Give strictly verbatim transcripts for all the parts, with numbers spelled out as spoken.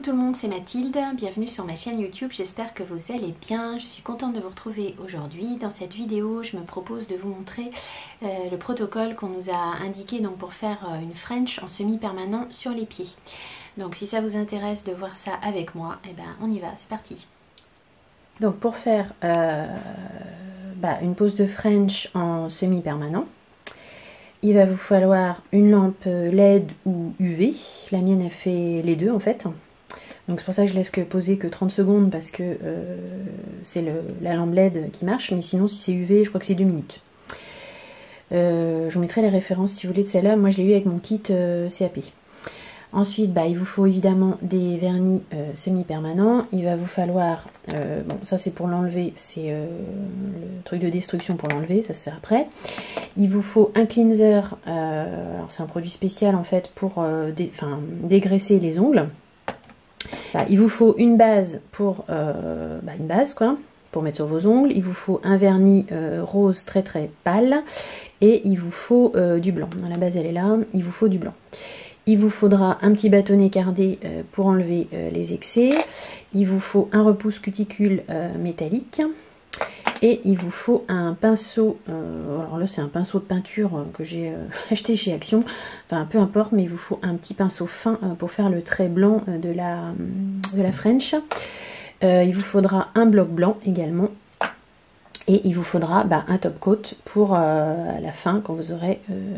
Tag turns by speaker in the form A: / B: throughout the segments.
A: tout le monde, c'est Mathilde, bienvenue sur ma chaîne YouTube, j'espère que vous allez bien. Je suis contente de vous retrouver aujourd'hui. Dans cette vidéo, je me propose de vous montrer euh, le protocole qu'on nous a indiqué donc, pour faire euh, une French en semi-permanent sur les pieds. Donc si ça vous intéresse de voir ça avec moi, eh ben, on y va, c'est parti. Donc pour faire euh, bah, une pose de French en semi-permanent, il va vous falloir une lampe L E D ou U V. La mienne a fait les deux en fait. Donc c'est pour ça que je laisse que poser que trente secondes parce que euh, c'est la lampe L E D qui marche. Mais sinon si c'est U V, je crois que c'est deux minutes. Euh, je vous mettrai les références si vous voulez de celle-là. Moi je l'ai eu avec mon kit euh, C A P. Ensuite, bah, il vous faut évidemment des vernis euh, semi-permanents. Il va vous falloir, euh, bon ça c'est pour l'enlever, c'est euh, le truc de destruction pour l'enlever, ça sert après. Il vous faut un cleanser, euh, alors c'est un produit spécial en fait pour euh, dé, enfin, dégraisser les ongles. Bah, il vous faut une base pour, euh, bah, une base quoi, pour mettre sur vos ongles. Il vous faut un vernis euh, rose très très pâle et il vous faut euh, du blanc. La base elle est là, il vous faut du blanc. Il vous faudra un petit bâtonnet cardé euh, pour enlever euh, les excès. Il vous faut un repousse cuticule euh, métallique. Et il vous faut un pinceau. Euh, alors là, c'est un pinceau de peinture euh, que j'ai euh, acheté chez Action. Enfin, peu importe, mais il vous faut un petit pinceau fin euh, pour faire le trait blanc euh, de, la, de la French. Euh, il vous faudra un bloc blanc également. Et il vous faudra bah, un top coat pour euh, à la fin, quand vous aurez... Euh,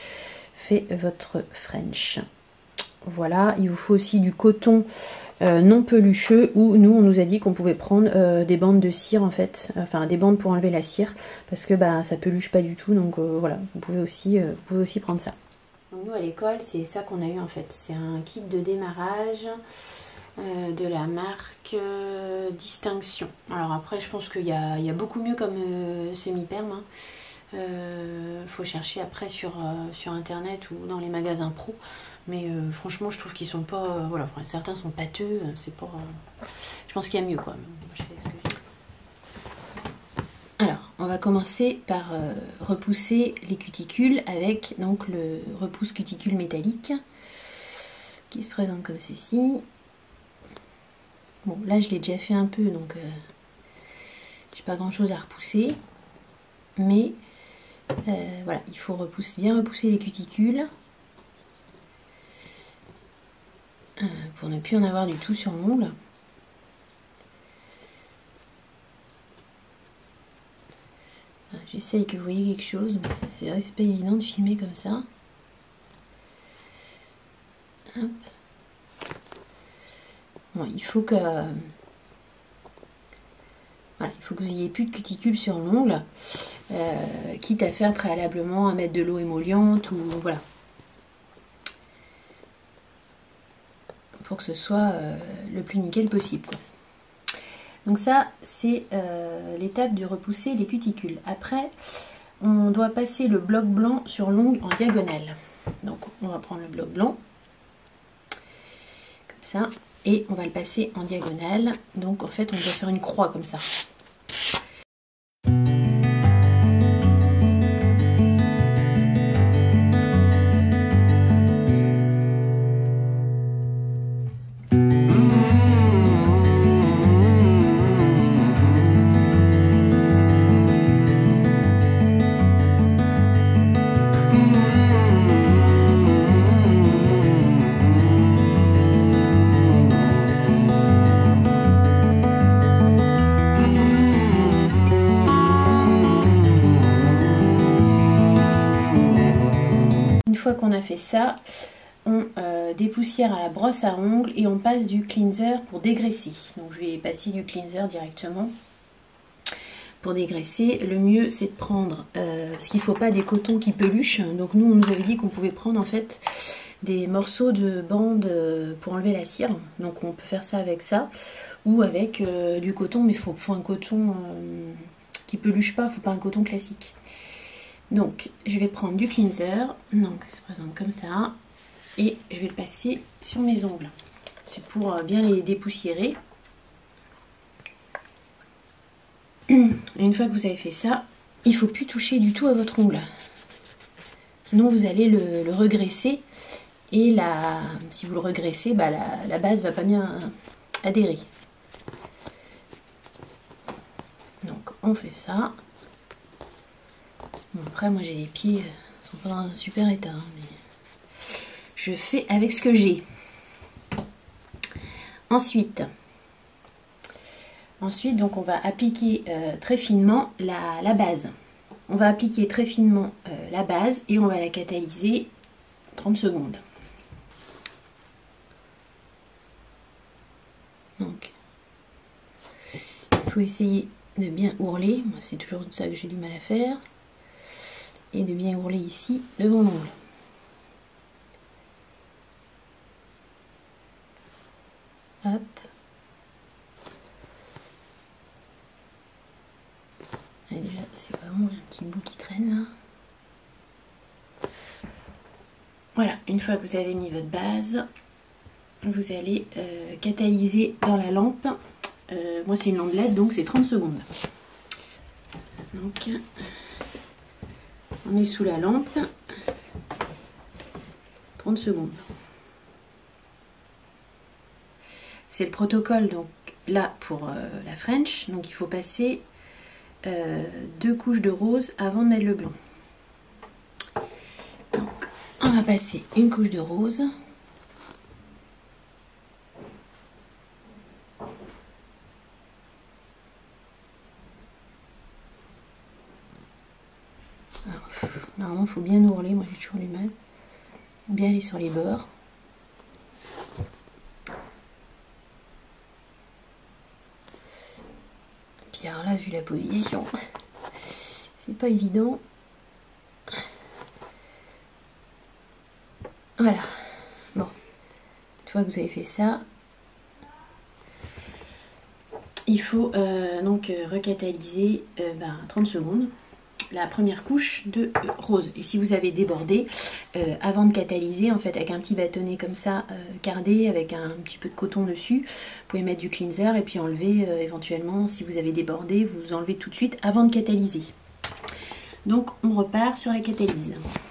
A: votre French. Voilà, il vous faut aussi du coton euh, non pelucheux où nous on nous a dit qu'on pouvait prendre euh, des bandes de cire en fait, enfin des bandes pour enlever la cire parce que bah ça peluche pas du tout, donc euh, voilà, vous pouvez aussi euh, vous pouvez aussi prendre ça. Donc nous à l'école c'est ça qu'on a eu en fait, c'est un kit de démarrage euh, de la marque euh, Distinction. Alors après je pense qu'il y a, il y a beaucoup mieux comme euh, semi-perme. Hein. Euh, faut chercher après sur, euh, sur internet ou dans les magasins pro, mais euh, franchement je trouve qu'ils sont pas euh, voilà, certains sont pâteux, c'est pas euh, je pense qu'il y a mieux quoi. Je fais ce que j'ai. Alors on va commencer par euh, repousser les cuticules avec donc le repousse cuticule métallique qui se présente comme ceci. Bon là je l'ai déjà fait un peu donc euh, j'ai pas grand chose à repousser, mais Euh, voilà, il faut repousser, bien repousser les cuticules euh, pour ne plus en avoir du tout sur l'ongle. J'essaye que vous voyez quelque chose, mais c'est vrai que c'est pas évident de filmer comme ça. Hop. Bon, il faut que voilà, il faut que vous n'ayez plus de cuticules sur l'ongle. Euh, quitte à faire préalablement à mettre de l'eau émolliente ou voilà, pour que ce soit euh, le plus nickel possible quoi. Donc ça c'est euh, l'étape du repousser les cuticules. Après on doit passer le bloc blanc sur l'ongle en diagonale. Donc on va prendre le bloc blanc comme ça et on va le passer en diagonale. Donc en fait on doit faire une croix comme ça. Qu'on a fait ça, on euh, dépoussière à la brosse à ongles et on passe du cleanser pour dégraisser. Donc je vais passer du cleanser directement pour dégraisser. Le mieux c'est de prendre, euh, parce qu'il ne faut pas des cotons qui peluchent, donc nous on nous avait dit qu'on pouvait prendre en fait des morceaux de bande pour enlever la cire, donc on peut faire ça avec ça ou avec euh, du coton, mais il faut, faut un coton euh, qui peluche pas, il ne faut pas un coton classique. Donc je vais prendre du cleanser, donc ça se présente comme ça, et je vais le passer sur mes ongles. C'est pour bien les dépoussiérer. Une fois que vous avez fait ça, il ne faut plus toucher du tout à votre ongle. Sinon vous allez le, le regraisser Et la, si vous le regraissez, bah la, la base va pas bien adhérer. Donc on fait ça. Bon, après moi j'ai les pieds, ils sont pas dans un super état, hein, mais je fais avec ce que j'ai. Ensuite, ensuite donc on va appliquer euh, très finement la, la base. On va appliquer très finement euh, la base et on va la catalyser trente secondes. Donc, il faut essayer de bien ourler. Moi, c'est toujours ça que j'ai du mal à faire. Et de bien ourler ici devant l'ongle. Hop. Et déjà, c'est pas bon, j'ai un petit bout qui traîne là. Voilà, une fois que vous avez mis votre base, vous allez euh, catalyser dans la lampe. Euh, moi, c'est une lampe L E D, donc c'est trente secondes. Donc, on met sous la lampe. trente secondes. C'est le protocole, donc là, pour euh, la French. Donc, il faut passer euh, deux couches de rose avant de mettre le blanc. Donc, on va passer une couche de rose. Alors, normalement, il faut bien ourler. Moi, j'ai toujours du mal. Bien aller sur les bords. Puis alors là, vu la position, c'est pas évident. Voilà. Bon. Une fois que vous avez fait ça, il faut euh, donc euh, recatalyser euh, ben, trente secondes la première couche de euh, rose. Et si vous avez débordé, euh, avant de catalyser, en fait, avec un petit bâtonnet comme ça, euh, cardé, avec un petit peu de coton dessus, vous pouvez mettre du cleanser et puis enlever euh, éventuellement, si vous avez débordé, vous enlevez tout de suite avant de catalyser. Donc, on repart sur la catalyse.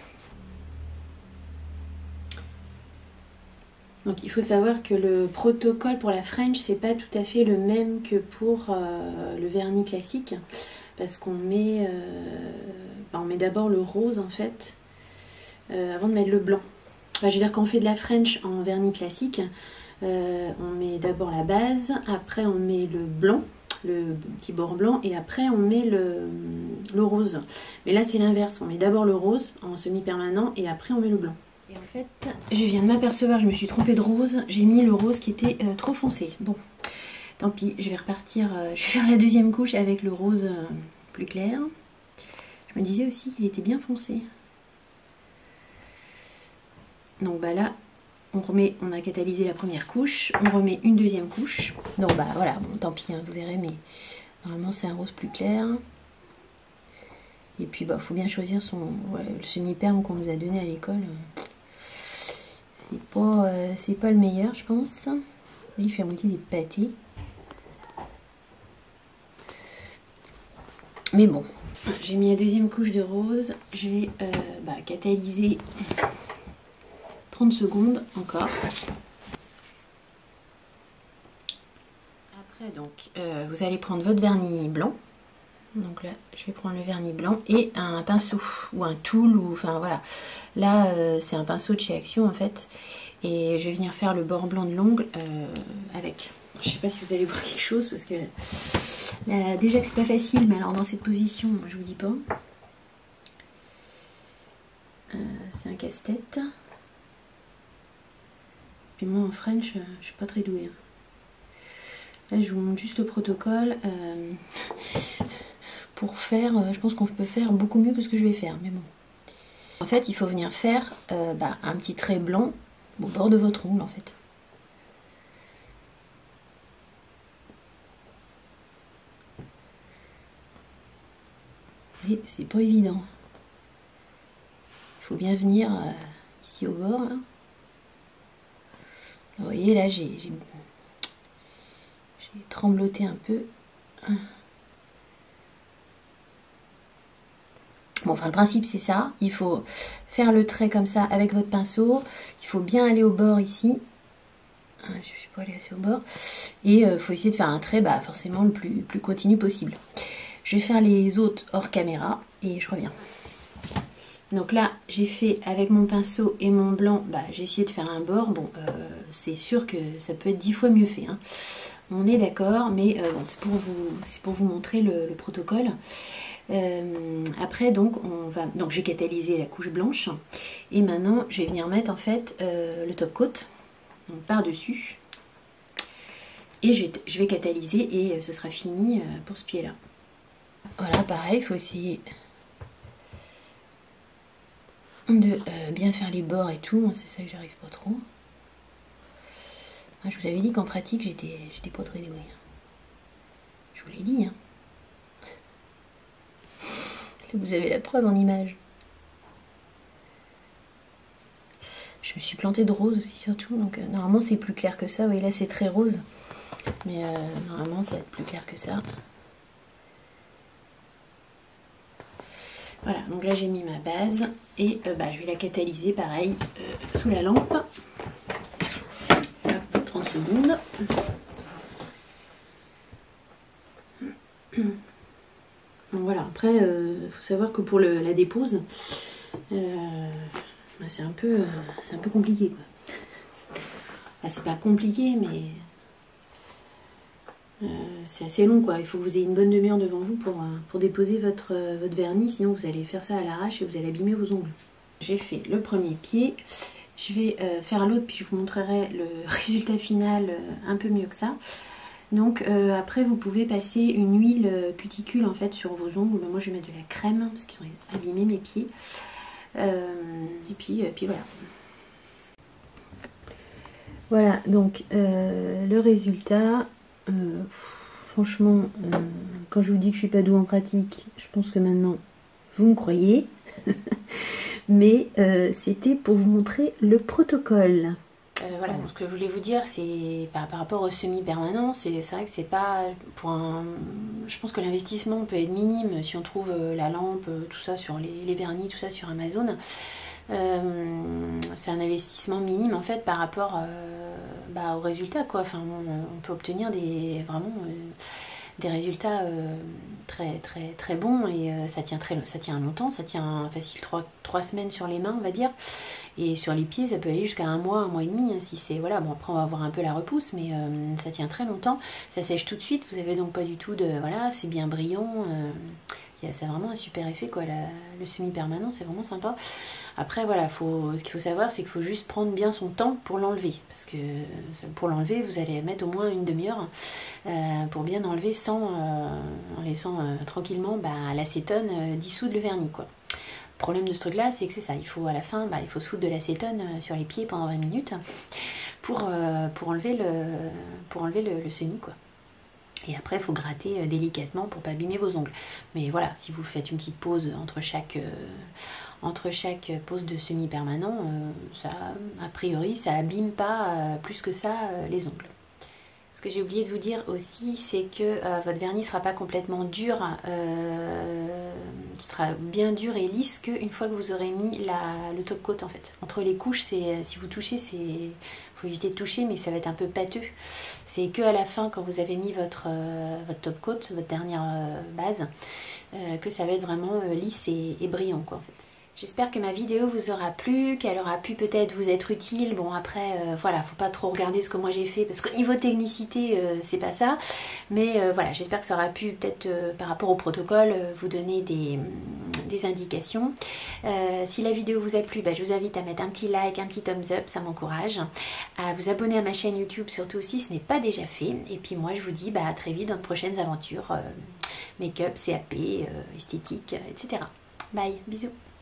A: Donc il faut savoir que le protocole pour la French, c'est pas tout à fait le même que pour euh, le vernis classique, parce qu'on met, euh, bah on met d'abord le rose en fait, euh, avant de mettre le blanc. Enfin, je veux dire, quand on fait de la French en vernis classique, euh, on met d'abord la base, après on met le blanc, le petit bord blanc, et après on met le, le rose. Mais là c'est l'inverse, on met d'abord le rose en semi-permanent et après on met le blanc. Et en fait, je viens de m'apercevoir, je me suis trompée de rose, j'ai mis le rose qui était euh, trop foncé. Bon, tant pis, je vais repartir, euh, je vais faire la deuxième couche avec le rose euh, plus clair. Je me disais aussi qu'il était bien foncé. Donc bah là, on remet, on a catalysé la première couche, on remet une deuxième couche. Donc bah voilà, bon, tant pis, hein, vous verrez, mais normalement c'est un rose plus clair. Et puis bah faut bien choisir son ouais, le semi-perme qu'on nous a donné à l'école. C'est pas, euh, c'est pas le meilleur, je pense. Lui, il fait à moitié des pâtés. Mais bon, j'ai mis la deuxième couche de rose. Je vais euh, bah, catalyser trente secondes encore. Après, donc, euh, vous allez prendre votre vernis blanc. Donc là, je vais prendre le vernis blanc et un pinceau ou un tool, ou enfin voilà. Là, euh, c'est un pinceau de chez Action en fait. Et je vais venir faire le bord blanc de l'ongle euh, avec. Je sais pas si vous allez voir quelque chose parce que là, déjà que c'est pas facile, mais alors dans cette position, je vous dis pas. Euh, c'est un casse-tête. Puis moi en French, euh, je suis pas très douée. Là, je vous montre juste le protocole. Euh... Pour faire, je pense qu'on peut faire beaucoup mieux que ce que je vais faire, mais bon. En fait, il faut venir faire euh, bah, un petit trait blanc au bord de votre ongle, en fait. Et c'est pas évident. Il faut bien venir euh, ici au bord, là. Vous voyez, là, j'ai trembloté un peu. Bon, enfin, le principe, c'est ça. Il faut faire le trait comme ça avec votre pinceau. Il faut bien aller au bord ici. Je ne suis pas allée assez au bord. Et il euh, faut essayer de faire un trait, bah, forcément, le plus, plus continu possible. Je vais faire les autres hors caméra et je reviens. Donc là, j'ai fait avec mon pinceau et mon blanc, bah, j'ai essayé de faire un bord. Bon, euh, c'est sûr que ça peut être dix fois mieux fait, hein. On est d'accord, mais euh, bon, c'est pour vous, c'est pour vous montrer le, le protocole. Euh, après, donc, on va, donc j'ai catalysé la couche blanche et maintenant, je vais venir mettre en fait euh, le top coat par-dessus. Et je vais, je vais catalyser et ce sera fini pour ce pied-là. Voilà, pareil, il faut essayer de euh, bien faire les bords et tout. C'est ça que j'arrive pas trop. Je vous avais dit qu'en pratique, j'étais j'étais pas très douée. Je vous l'ai dit. Hein. Là, vous avez la preuve en image. Je me suis plantée de rose aussi surtout. Donc euh, normalement, c'est plus clair que ça. Vous voyez, là, c'est très rose. Mais euh, normalement, ça va être plus clair que ça. Voilà, donc là j'ai mis ma base et euh, bah, je vais la catalyser pareil euh, sous la lampe. Hop, trente secondes. Donc voilà, après il euh, faut savoir que pour le, la dépose, euh, bah, c'est un peu, euh, c'est un peu compliqué quoi. Bah, c'est pas compliqué mais Euh, c'est assez long quoi, il faut que vous ayez une bonne demi-heure devant vous pour, euh, pour déposer votre, euh, votre vernis, sinon vous allez faire ça à l'arrache et vous allez abîmer vos ongles. J'ai fait le premier pied, je vais euh, faire l'autre puis je vous montrerai le résultat final euh, un peu mieux que ça. Donc euh, après vous pouvez passer une huile euh, cuticule en fait sur vos ongles, moi je vais mettre de la crème parce qu'ils ont abîmé mes pieds. Euh, et puis, euh, puis voilà. Voilà donc euh, le résultat. Euh, franchement, euh, quand je vous dis que je suis pas douée en pratique, je pense que maintenant vous me croyez. Mais euh, c'était pour vous montrer le protocole. Euh, voilà, donc ce que je voulais vous dire, c'est par, par rapport au semi-permanent, c'est vrai que c'est pas pour un. Je pense que l'investissement peut être minime si on trouve la lampe, tout ça sur les, les vernis, tout ça sur Amazon. Euh, c'est un investissement minime en fait par rapport euh, bah, au résultat quoi. Enfin, on, on peut obtenir des vraiment euh, des résultats euh, très très très bons et euh, ça tient très ça tient longtemps, ça tient facile trois semaines sur les mains on va dire, et sur les pieds ça peut aller jusqu'à un mois, un mois et demi hein, si c'est voilà bon après on va avoir un peu la repousse mais euh, ça tient très longtemps, ça sèche tout de suite, vous avez donc pas du tout de voilà c'est bien brillant. Euh, c'est vraiment un super effet quoi, la, le semi-permanent c'est vraiment sympa. Après voilà, faut, ce qu'il faut savoir c'est qu'il faut juste prendre bien son temps pour l'enlever, parce que pour l'enlever vous allez mettre au moins une demi-heure euh, pour bien enlever sans, euh, en laissant euh, tranquillement bah, l'acétone euh, dissoudre le vernis quoi. Le problème de ce truc là c'est que c'est ça, il faut à la fin bah, il faut se foutre de l'acétone euh, sur les pieds pendant vingt minutes pour, euh, pour enlever le, pour enlever le, le semi quoi. Et après, il faut gratter euh, délicatement pour pas abîmer vos ongles. Mais voilà, si vous faites une petite pause entre chaque, euh, entre chaque pause de semi-permanent, euh, ça, a priori, ça abîme pas euh, plus que ça euh, les ongles. Ce que j'ai oublié de vous dire aussi, c'est que euh, votre vernis ne sera pas complètement dur, euh, sera bien dur et lisse qu'une fois que vous aurez mis la, le top coat en fait. Entre les couches, c'est si vous touchez, c'est faut éviter de toucher, mais ça va être un peu pâteux. C'est que à la fin, quand vous avez mis votre, euh, votre top coat, votre dernière euh, base, euh, que ça va être vraiment euh, lisse et, et brillant quoi en fait. J'espère que ma vidéo vous aura plu, qu'elle aura pu peut-être vous être utile. Bon après, euh, voilà, faut pas trop regarder ce que moi j'ai fait, parce qu'au niveau technicité, euh, c'est pas ça. Mais euh, voilà, j'espère que ça aura pu peut-être, euh, par rapport au protocole, euh, vous donner des, des indications. Euh, si la vidéo vous a plu, bah, je vous invite à mettre un petit like, un petit thumbs up, ça m'encourage. À vous abonner à ma chaîne YouTube, surtout si ce n'est pas déjà fait. Et puis moi, je vous dis bah, à très vite dans de prochaines aventures, euh, make-up, C A P, euh, esthétique, et cetera. Bye, bisous.